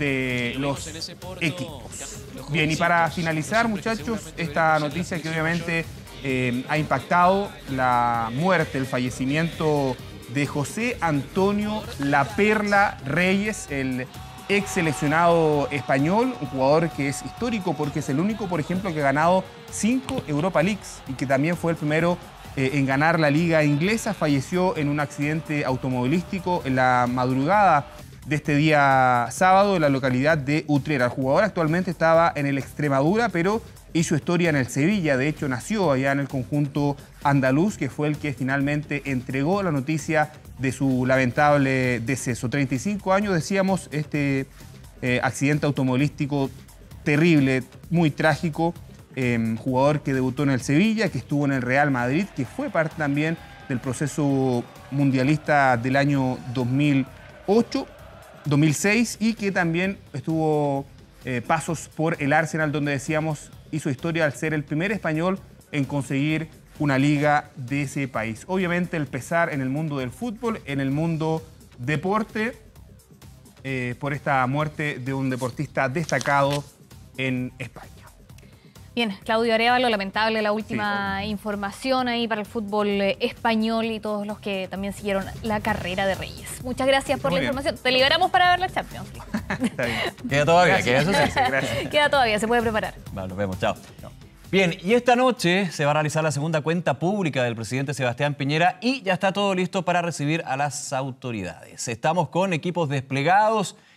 de los equipos. Bien, y para finalizar, muchachos, esta noticia que obviamente eh, ha impactado: la muerte, el fallecimiento de José Antonio La Perla Reyes, el ex seleccionado español, un jugador que es histórico porque es el único, por ejemplo, que ha ganado cinco Europa Leagues y que también fue el primero eh, en ganar la liga inglesa. Falleció en un accidente automovilístico en la madrugada de este día sábado en la localidad de Utrera. El jugador actualmente estaba en el Extremadura, pero hizo historia en el Sevilla. De hecho, nació allá en el conjunto andaluz, que fue el que finalmente entregó la noticia de su lamentable deceso. treinta y cinco años, decíamos, este eh, accidente automovilístico terrible, muy trágico. Eh, jugador que debutó en el Sevilla, que estuvo en el Real Madrid, que fue parte también del proceso mundialista del año dos mil ocho, dos mil seis, y que también estuvo eh, pasos por el Arsenal, donde decíamos hizo historia al ser el primer español en conseguir una liga de ese país. Obviamente el pesar en el mundo del fútbol, en el mundo deporte, eh, por esta muerte de un deportista destacado en España. Bien, Claudio Arévalo, lamentable la última sí, información ahí para el fútbol español y todos los que también siguieron la carrera de Reyes. Muchas gracias por Muy la bien. información. Te liberamos para ver la Champions League. Está bien. Queda todavía, queda eso sí. Gracias. Queda todavía, se puede preparar. Vale, nos vemos, chao. chao. Bien, y esta noche se va a realizar la segunda cuenta pública del presidente Sebastián Piñera y ya está todo listo para recibir a las autoridades. Estamos con equipos desplegados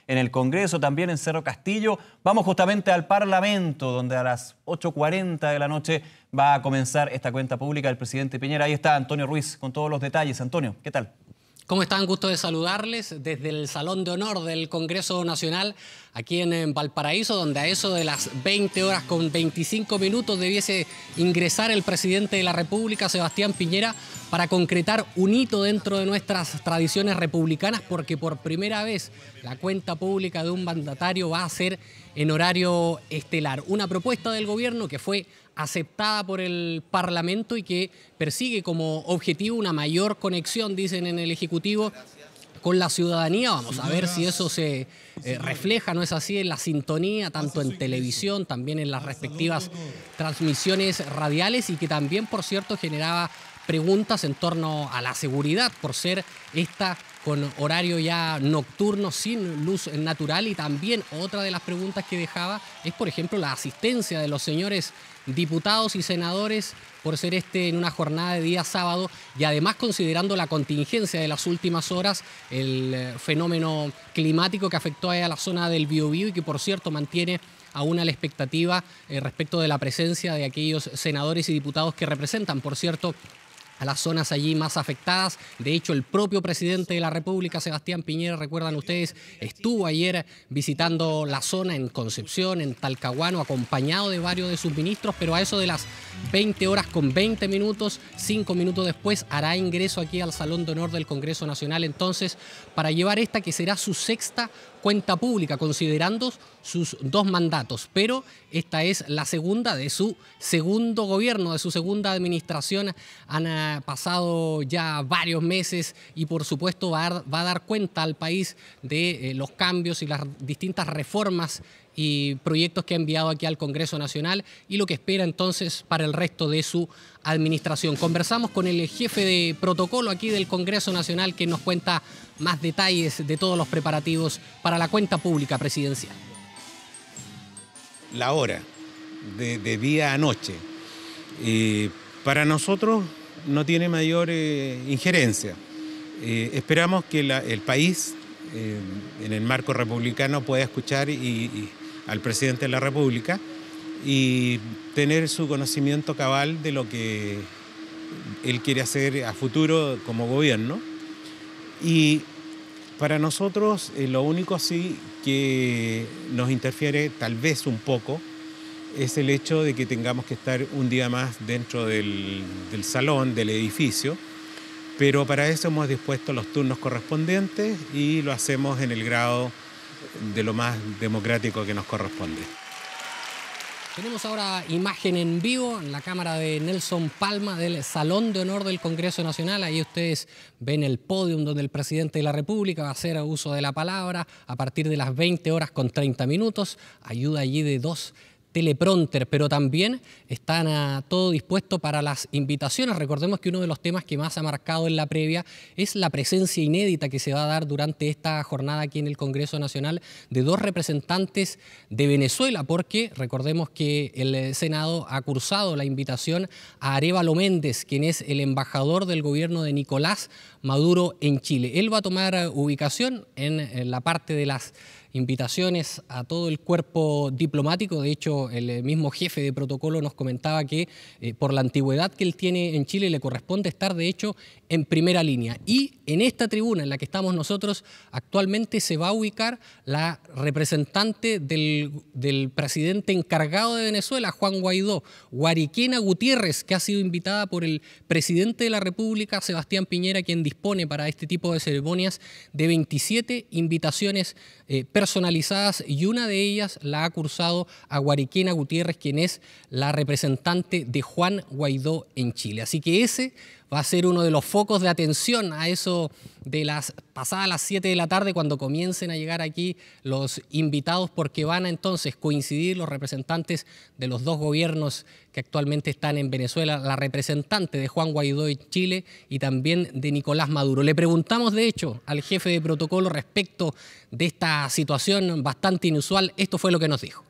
en el Congreso, también en Cerro Castillo. Vamos justamente al Parlamento, donde a las ocho cuarenta de la noche va a comenzar esta cuenta pública del presidente Piñera. Ahí está Antonio Ruiz con todos los detalles. Antonio, ¿qué tal? ¿Cómo están? Gusto de saludarles desde el Salón de Honor del Congreso Nacional, aquí en Valparaíso, donde a eso de las veinte horas con veinticinco minutos debiese ingresar el presidente de la República, Sebastián Piñera, para concretar un hito dentro de nuestras tradiciones republicanas, porque por primera vez la cuenta pública de un mandatario va a ser en horario estelar. Una propuesta del gobierno que fue aceptada por el Parlamento y que persigue como objetivo una mayor conexión, dicen en el Ejecutivo, con la ciudadanía. Vamos a ver si eso se eh, refleja, ¿no es así?, en la sintonía, tanto en televisión, también en las respectivas transmisiones radiales, y que también, por cierto, generaba preguntas en torno a la seguridad, por ser esta con horario ya nocturno, sin luz natural. Y también otra de las preguntas que dejaba es, por ejemplo, la asistencia de los señores diputados y senadores, por ser este en una jornada de día sábado, y además considerando la contingencia de las últimas horas, el fenómeno climático que afectó a la zona del Biobío, y que, por cierto, mantiene aún a la expectativa eh, respecto de la presencia de aquellos senadores y diputados que representan, por cierto, a las zonas allí más afectadas. De hecho, el propio presidente de la República, Sebastián Piñera, recuerdan ustedes, estuvo ayer visitando la zona en Concepción, en Talcahuano, acompañado de varios de sus ministros, pero a eso de las veinte horas con veinte minutos, cinco minutos después, hará ingreso aquí al Salón de Honor del Congreso Nacional, entonces, para llevar esta que será su sexta cuenta pública, considerando sus dos mandatos, pero esta es la segunda de su segundo gobierno, de su segunda administración. Han pasado ya varios meses y, por supuesto, va a dar, va a dar cuenta al país de eh, los cambios y las distintas reformas y proyectos que ha enviado aquí al Congreso Nacional, y lo que espera entonces para el resto de su administración. Conversamos con el jefe de protocolo aquí del Congreso Nacional, que nos cuenta más detalles de todos los preparativos para la cuenta pública presidencial. La hora, de, de día a noche, eh, para nosotros no tiene mayor eh, injerencia. Eh, esperamos que la, el país, eh, en el marco republicano, pueda escuchar y, y, al presidente de la República y tener su conocimiento cabal de lo que él quiere hacer a futuro como gobierno. Y para nosotros eh, lo único sí que nos interfiere tal vez un poco es el hecho de que tengamos que estar un día más dentro del, del salón, del edificio, pero para eso hemos dispuesto los turnos correspondientes y lo hacemos en el grado de lo más democrático que nos corresponde. Tenemos ahora imagen en vivo en la cámara de Nelson Palma del Salón de Honor del Congreso Nacional. Ahí ustedes ven el podium donde el presidente de la República va a hacer uso de la palabra a partir de las veinte horas con treinta minutos. Ayuda allí de dos teleprompter, pero también están a todo dispuesto para las invitaciones. Recordemos que uno de los temas que más ha marcado en la previa es la presencia inédita que se va a dar durante esta jornada aquí en el Congreso Nacional de dos representantes de Venezuela, porque recordemos que el Senado ha cursado la invitación a Arévalo Méndez, quien es el embajador del gobierno de Nicolás Maduro en Chile. Él va a tomar ubicación en, en la parte de las invitaciones a todo el cuerpo diplomático. De hecho, el mismo jefe de protocolo nos comentaba que eh, por la antigüedad que él tiene en Chile le corresponde estar, de hecho, en primera línea. Y en esta tribuna en la que estamos nosotros actualmente se va a ubicar la representante del, del presidente encargado de Venezuela, Juan Guaidó, Guariquena Gutiérrez, que ha sido invitada por el presidente de la República, Sebastián Piñera, quien dispone para este tipo de ceremonias de veintisiete invitaciones eh, personalizadas, y una de ellas la ha cursado a Guariquena Gutiérrez, quien es la representante de Juan Guaidó en Chile. Así que ese va a ser uno de los focos de atención a eso de las pasadas las siete de la tarde, cuando comiencen a llegar aquí los invitados, porque van a entonces coincidir los representantes de los dos gobiernos que actualmente están en Venezuela, la representante de Juan Guaidó en Chile y también de Nicolás Maduro. Le preguntamos, de hecho, al jefe de protocolo respecto de esta situación bastante inusual. Esto fue lo que nos dijo.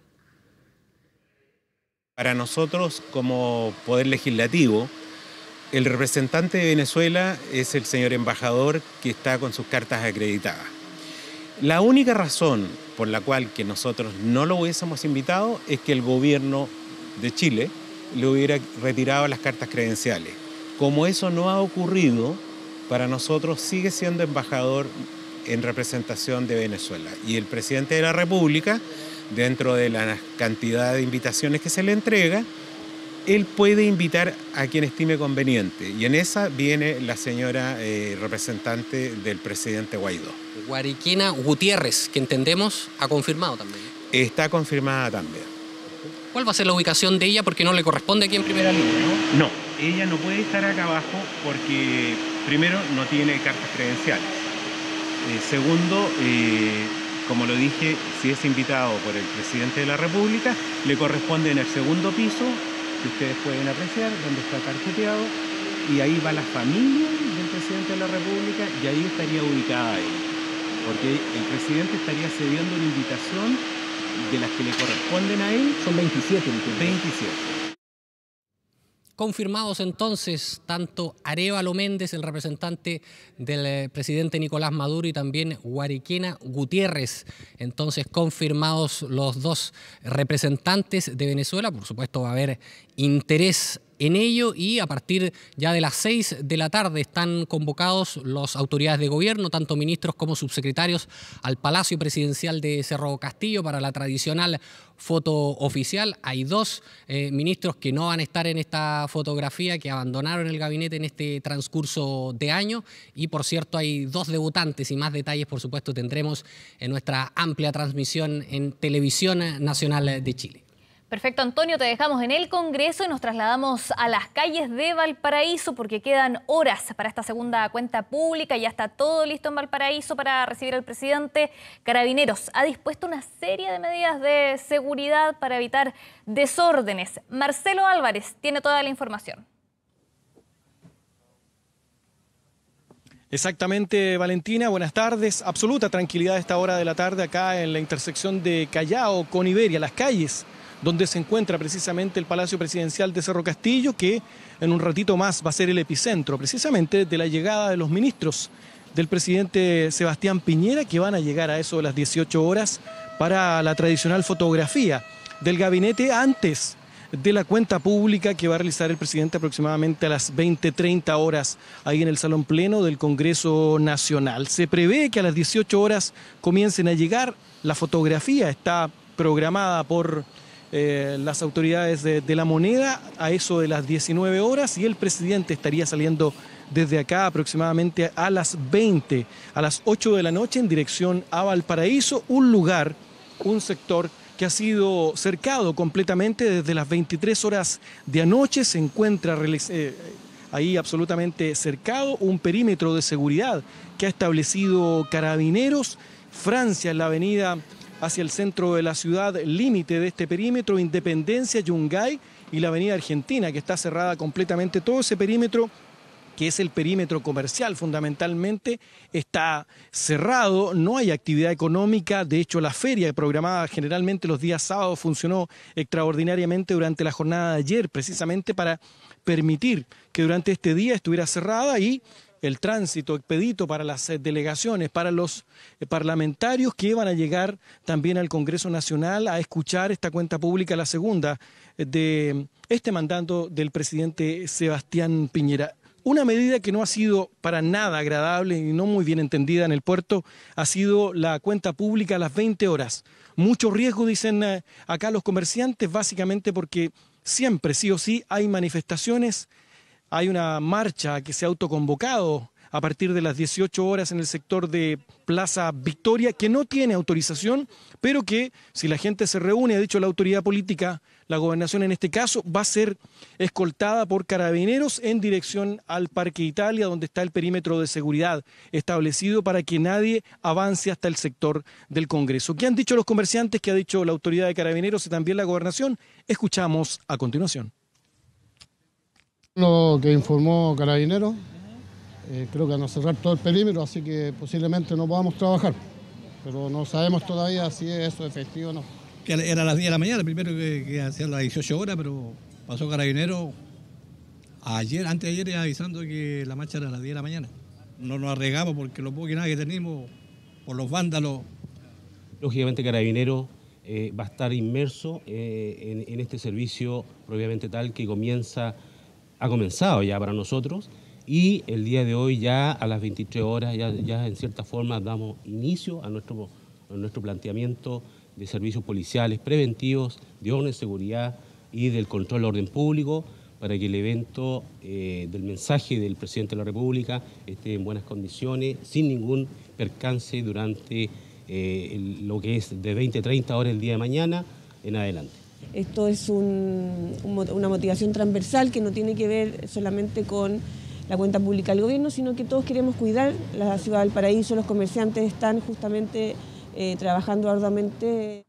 Para nosotros, como Poder Legislativo, el representante de Venezuela es el señor embajador, que está con sus cartas acreditadas. La única razón por la cual que nosotros no lo hubiésemos invitado es que el gobierno de Chile le hubiera retirado las cartas credenciales. Como eso no ha ocurrido, para nosotros sigue siendo embajador en representación de Venezuela. Y el presidente de la República, dentro de la cantidad de invitaciones que se le entrega, él puede invitar a quien estime conveniente. Y en esa viene la señora eh, representante del presidente Guaidó. Guariquena Gutiérrez, que entendemos ha confirmado también. Está confirmada también. ¿Cuál va a ser la ubicación de ella? Porque no le corresponde aquí en primera línea, ¿no? No, ella no puede estar acá abajo porque, primero, no tiene cartas credenciales. Eh, segundo, eh, como lo dije, si es invitado por el presidente de la República, le corresponde en el segundo piso, que ustedes pueden apreciar, donde está tarjeteado, y ahí va la familia del presidente de la República y ahí estaría ubicada ella. Porque el presidente estaría cediendo una invitación de las que le corresponden a él. Son veintisiete. veintisiete. Confirmados entonces tanto Arévalo Méndez, el representante del presidente Nicolás Maduro, y también Guariquena Gutiérrez. Entonces confirmados los dos representantes de Venezuela. Por supuesto va a haber interés en ello y a partir ya de las seis de la tarde están convocados las autoridades de gobierno, tanto ministros como subsecretarios, al Palacio Presidencial de Cerro Castillo para la tradicional foto oficial. Hay dos eh, ministros que no van a estar en esta fotografía, que abandonaron el gabinete en este transcurso de año, y por cierto hay dos debutantes, y más detalles por supuesto tendremos en nuestra amplia transmisión en Televisión Nacional de Chile. Perfecto, Antonio, te dejamos en el Congreso y nos trasladamos a las calles de Valparaíso porque quedan horas para esta segunda cuenta pública. Ya está todo listo en Valparaíso para recibir al presidente. Carabineros ha dispuesto una serie de medidas de seguridad para evitar desórdenes. Marcelo Álvarez tiene toda la información. Exactamente, Valentina, buenas tardes. Absoluta tranquilidad a esta hora de la tarde acá en la intersección de Callao con Iberia, las calles donde se encuentra precisamente el Palacio Presidencial de Cerro Castillo, que en un ratito más va a ser el epicentro precisamente de la llegada de los ministros del presidente Sebastián Piñera, que van a llegar a eso de las dieciocho horas para la tradicional fotografía del gabinete antes de la cuenta pública que va a realizar el presidente aproximadamente a las veinte treinta horas ahí en el Salón Pleno del Congreso Nacional. Se prevé que a las dieciocho horas comiencen a llegar. La fotografía está programada por Eh, las autoridades de, de la moneda a eso de las diecinueve horas, y el presidente estaría saliendo desde acá aproximadamente a las veinte, a las ocho de la noche en dirección a Valparaíso, un lugar, un sector que ha sido cercado completamente desde las veintitrés horas de anoche. Se encuentra eh, ahí absolutamente cercado un perímetro de seguridad que ha establecido Carabineros. Francia en la avenida hacia el centro de la ciudad, límite de este perímetro, Independencia, Yungay y la avenida Argentina, que está cerrada completamente. Todo ese perímetro, que es el perímetro comercial fundamentalmente, está cerrado, no hay actividad económica. De hecho, la feria programada generalmente los días sábados funcionó extraordinariamente durante la jornada de ayer, precisamente para permitir que durante este día estuviera cerrada, y el tránsito expedito para las delegaciones, para los parlamentarios que van a llegar también al Congreso Nacional a escuchar esta cuenta pública, la segunda de este mandato del presidente Sebastián Piñera. Una medida que no ha sido para nada agradable y no muy bien entendida en el puerto ha sido la cuenta pública a las veinte horas. Mucho riesgo, dicen acá los comerciantes, básicamente porque siempre, sí o sí, hay manifestaciones. Hay una marcha que se ha autoconvocado a partir de las dieciocho horas en el sector de Plaza Victoria, que no tiene autorización, pero que si la gente se reúne, ha dicho la autoridad política, la gobernación en este caso, va a ser escoltada por Carabineros en dirección al Parque Italia, donde está el perímetro de seguridad establecido para que nadie avance hasta el sector del Congreso. ¿Qué han dicho los comerciantes? ¿Qué ha dicho la autoridad de Carabineros y también la gobernación? Escuchamos a continuación. Lo que informó Carabineros, eh, creo que van a cerrar todo el perímetro, así que posiblemente no podamos trabajar, pero no sabemos todavía si es eso efectivo o no. Era a las diez de la mañana, primero que, que hacía las dieciocho horas, pero pasó Carabineros ayer, antes de ayer, avisando que la marcha era a las diez de la mañana. No nos arriesgamos porque lo poco que nada que tenemos por los vándalos. Lógicamente Carabineros eh, va a estar inmerso eh, en, en este servicio propiamente tal que comienza, ha comenzado ya para nosotros, y el día de hoy ya a las veintitrés horas ya, ya en cierta forma damos inicio a nuestro, a nuestro planteamiento de servicios policiales preventivos, de orden, seguridad y del control del orden público, para que el evento eh, del mensaje del presidente de la República esté en buenas condiciones, sin ningún percance durante eh, el, lo que es de veinte a treinta horas el día de mañana en adelante. Esto es un, un, una motivación transversal que no tiene que ver solamente con la cuenta pública del gobierno, sino que todos queremos cuidar la ciudad del Paraíso. Los comerciantes están justamente eh, trabajando arduamente.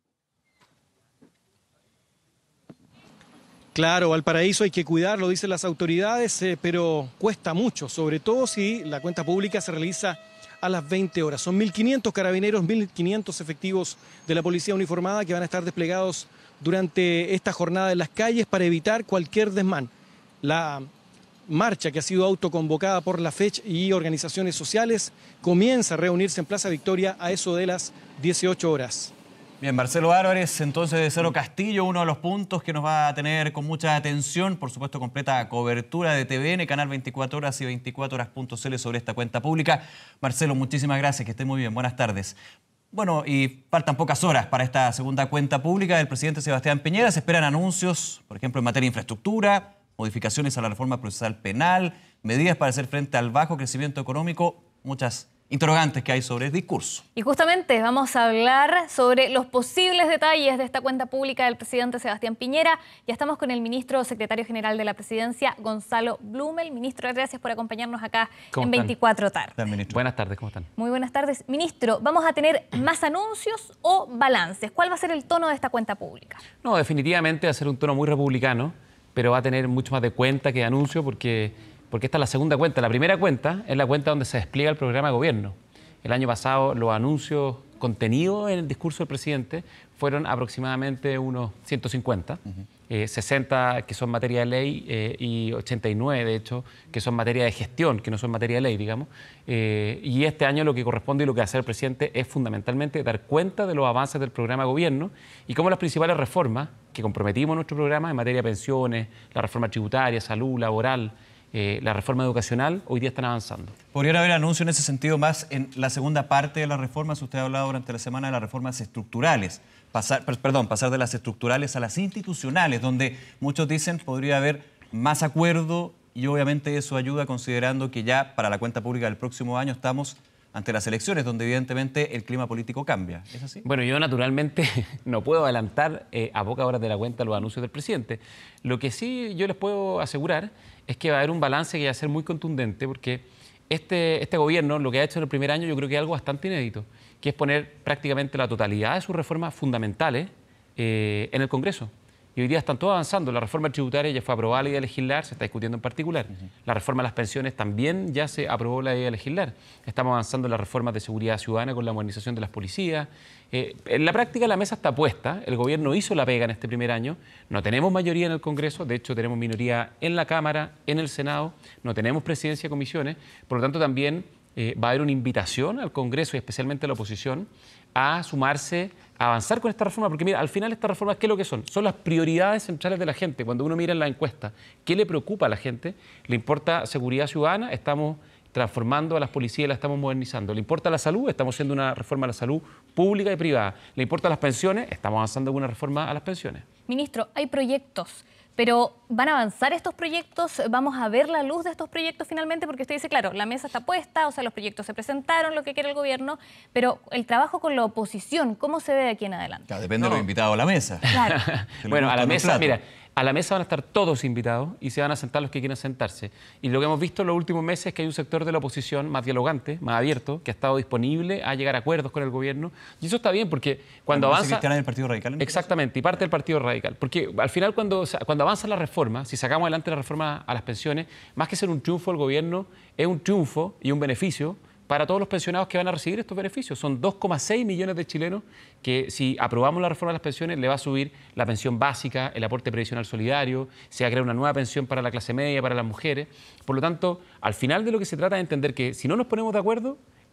Claro, Valparaíso hay que cuidarlo, dicen las autoridades, eh, pero cuesta mucho, sobre todo si la cuenta pública se realiza a las veinte horas. Son mil quinientos carabineros, mil quinientos efectivos de la policía uniformada que van a estar desplegados durante esta jornada en las calles para evitar cualquier desmán. La marcha que ha sido autoconvocada por la F E C y organizaciones sociales comienza a reunirse en Plaza Victoria a eso de las dieciocho horas. Bien, Marcelo Álvarez, entonces de Cerro Castillo, uno de los puntos que nos va a tener con mucha atención, por supuesto completa cobertura de T V N, Canal veinticuatro horas y veinticuatro horas punto c l sobre esta cuenta pública. Marcelo, muchísimas gracias, que esté muy bien, buenas tardes. Bueno, y faltan pocas horas para esta segunda cuenta pública del presidente Sebastián Piñera. Se esperan anuncios, por ejemplo, en materia de infraestructura, modificaciones a la reforma procesal penal, medidas para hacer frente al bajo crecimiento económico, muchas interrogantes que hay sobre el discurso. Y justamente vamos a hablar sobre los posibles detalles de esta cuenta pública del presidente Sebastián Piñera. Ya estamos con el ministro secretario general de la Presidencia, Gonzalo Blumel. Ministro, gracias por acompañarnos acá en veinticuatro tardes. Buenas tardes, ¿cómo están? Muy buenas tardes. Ministro, ¿vamos a tener más anuncios o balances? ¿Cuál va a ser el tono de esta cuenta pública? No, definitivamente va a ser un tono muy republicano, pero va a tener mucho más de cuenta que de anuncio porque... porque esta es la segunda cuenta. La primera cuenta es la cuenta donde se despliega el programa de gobierno. El año pasado los anuncios contenidos en el discurso del presidente fueron aproximadamente unos ciento cincuenta, uh-huh. eh, sesenta que son materia de ley eh, y ochenta y nueve, de hecho, que son materia de gestión, que no son materia de ley, digamos. Eh, y este año lo que corresponde y lo que va a hacer el presidente es fundamentalmente dar cuenta de los avances del programa de gobierno y cómo las principales reformas que comprometimos en nuestro programa en materia de pensiones, la reforma tributaria, salud, laboral, Eh, la reforma educacional, hoy día están avanzando. ¿Podrían haber anuncios en ese sentido más en la segunda parte de las reformas? Usted ha hablado durante la semana de las reformas estructurales. Pasar, perdón, pasar de las estructurales a las institucionales, donde muchos dicen podría haber más acuerdo y obviamente eso ayuda considerando que ya para la cuenta pública del próximo año estamos ante las elecciones, donde evidentemente el clima político cambia. ¿Es así? Bueno, yo naturalmente no puedo adelantar eh, a pocas horas de la cuenta los anuncios del presidente. Lo que sí yo les puedo asegurar es que va a haber un balance que va a ser muy contundente, porque este, este gobierno lo que ha hecho en el primer año yo creo que es algo bastante inédito, que es poner prácticamente la totalidad de sus reformas fundamentales eh, en el Congreso. Y hoy día están todos avanzando. La reforma tributaria ya fue aprobada la idea de legislar, se está discutiendo en particular. Uh-huh. La reforma de las pensiones también ya se aprobó la idea de legislar. Estamos avanzando en las reformas de seguridad ciudadana con la modernización de las policías. Eh, en la práctica la mesa está puesta. El gobierno hizo la pega en este primer año. No tenemos mayoría en el Congreso, de hecho tenemos minoría en la Cámara, en el Senado. No tenemos presidencia de comisiones. Por lo tanto también eh, va a haber una invitación al Congreso y especialmente a la oposición a sumarse, a avanzar con esta reforma, porque mira, al final estas reformas, ¿qué es lo que son? Son las prioridades centrales de la gente. Cuando uno mira en la encuesta, ¿qué le preocupa a la gente? ¿Le importa seguridad ciudadana? Estamos transformando a las policías y la estamos modernizando. ¿Le importa la salud? Estamos haciendo una reforma a la salud pública y privada. ¿Le importa las pensiones? Estamos avanzando en una reforma a las pensiones. Ministro, hay proyectos, pero ¿van a avanzar estos proyectos? ¿Vamos a ver la luz de estos proyectos finalmente? Porque usted dice, claro, la mesa está puesta, o sea, los proyectos se presentaron, lo que quiere el gobierno, pero el trabajo con la oposición, ¿cómo se ve de aquí en adelante? Claro, depende no. de los invitados a la mesa. Claro. Bueno, a la mesa, mira, a la mesa van a estar todos invitados y se van a sentar los que quieran sentarse. Y lo que hemos visto en los últimos meses es que hay un sector de la oposición más dialogante, más abierto, que ha estado disponible a llegar a acuerdos con el gobierno. Y eso está bien porque cuando avanza... ¿Cristiana del Partido Radical? Exactamente, y parte del Partido Radical. Porque al final cuando, cuando avanza la reforma, si sacamos adelante la reforma a las pensiones, más que ser un triunfo del gobierno, es un triunfo y un beneficio para todos los pensionados que van a recibir estos beneficios. Son dos coma seis millones de chilenos que si aprobamos la reforma de las pensiones le va a subir la pensión básica, el aporte previsional solidario, se va a crear una nueva pensión para la clase media, para las mujeres. Por lo tanto, al final de lo que se trata es entender que si no nos ponemos de acuerdo,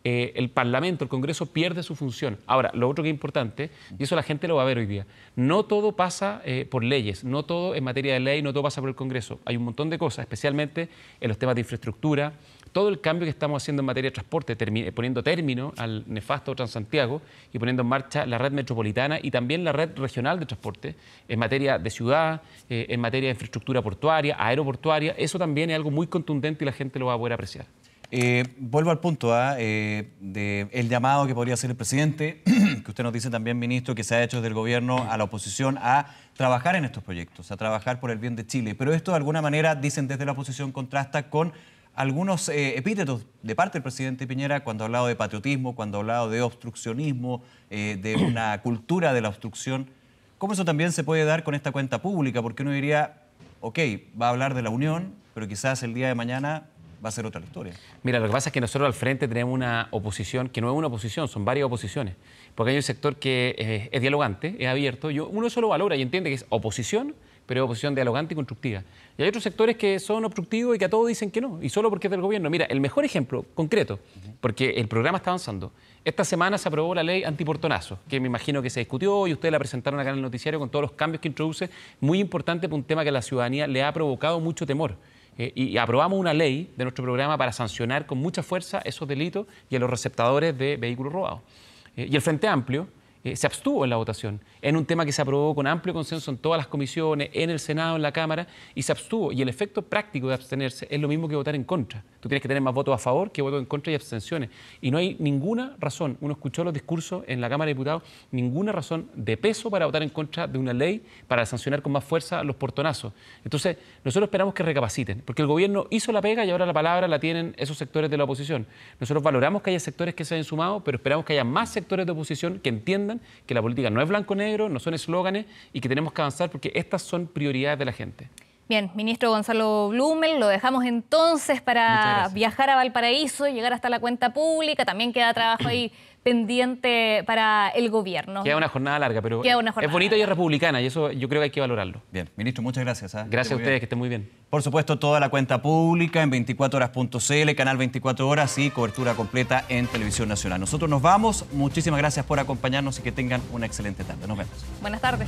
eh, el Parlamento, el Congreso pierde su función. Ahora, lo otro que es importante, y eso la gente lo va a ver hoy día, no todo pasa eh, por leyes, no todo en materia de ley, no todo pasa por el Congreso. Hay un montón de cosas, especialmente en los temas de infraestructura, todo el cambio que estamos haciendo en materia de transporte, poniendo término al nefasto Transantiago y poniendo en marcha la red metropolitana y también la red regional de transporte en materia de ciudad, eh, en materia de infraestructura portuaria, aeroportuaria. Eso también es algo muy contundente y la gente lo va a poder apreciar. Eh, vuelvo al punto ¿eh? Eh, del llamado que podría hacer el presidente, que usted nos dice también, ministro, que se ha hecho desde el gobierno a la oposición a trabajar en estos proyectos, a trabajar por el bien de Chile. Pero esto de alguna manera, dicen desde la oposición, contrasta con algunos eh, epítetos de parte del presidente Piñera cuando ha hablado de patriotismo, cuando ha hablado de obstruccionismo, eh, de una cultura de la obstrucción. ¿Cómo eso también se puede dar con esta cuenta pública? Porque uno diría, ok, va a hablar de la unión, pero quizás el día de mañana va a ser otra la historia. Mira, lo que pasa es que nosotros al frente tenemos una oposición que no es una oposición, son varias oposiciones. Porque hay un sector que eh, es dialogante, es abierto. Yo, uno eso lo valora y entiende que es oposición, pero es oposición dialogante y constructiva. Y hay otros sectores que son obstructivos y que a todos dicen que no, y solo porque es del gobierno. Mira, el mejor ejemplo concreto, porque el programa está avanzando. Esta semana se aprobó la ley antiportonazo, que me imagino que se discutió y ustedes la presentaron acá en el noticiario con todos los cambios que introduce, muy importante por un tema que a la ciudadanía le ha provocado mucho temor. Eh, y aprobamos una ley de nuestro programa para sancionar con mucha fuerza esos delitos y a los receptadores de vehículos robados. Eh, y el Frente Amplio eh, se abstuvo en la votación, en un tema que se aprobó con amplio consenso en todas las comisiones, en el Senado, en la Cámara, y se abstuvo. Y el efecto práctico de abstenerse es lo mismo que votar en contra. Tú tienes que tener más votos a favor que votos en contra y abstenciones. Y no hay ninguna razón, uno escuchó los discursos en la Cámara de Diputados, ninguna razón de peso para votar en contra de una ley para sancionar con más fuerza los portonazos. Entonces, nosotros esperamos que recapaciten, porque el gobierno hizo la pega y ahora la palabra la tienen esos sectores de la oposición. Nosotros valoramos que haya sectores que se hayan sumado, pero esperamos que haya más sectores de oposición que entiendan que la política no es blanco-negro, no son eslóganes y que tenemos que avanzar porque estas son prioridades de la gente. Bien, ministro Gonzalo Blumel, lo dejamos entonces para viajar a Valparaíso, llegar hasta la cuenta pública. También queda trabajo ahí pendiente para el gobierno. Queda una jornada larga, pero jornada es bonito y es republicana y eso yo creo que hay que valorarlo. Bien, ministro, muchas gracias. ¿eh? Gracias a ustedes, bien. Que estén muy bien. Por supuesto, toda la cuenta pública en veinticuatro horas punto c l, canal veinticuatro horas y cobertura completa en Televisión Nacional. Nosotros nos vamos. Muchísimas gracias por acompañarnos y que tengan una excelente tarde. Nos vemos. Buenas tardes.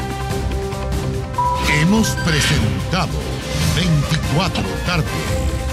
Hemos presentado veinticuatro tarde.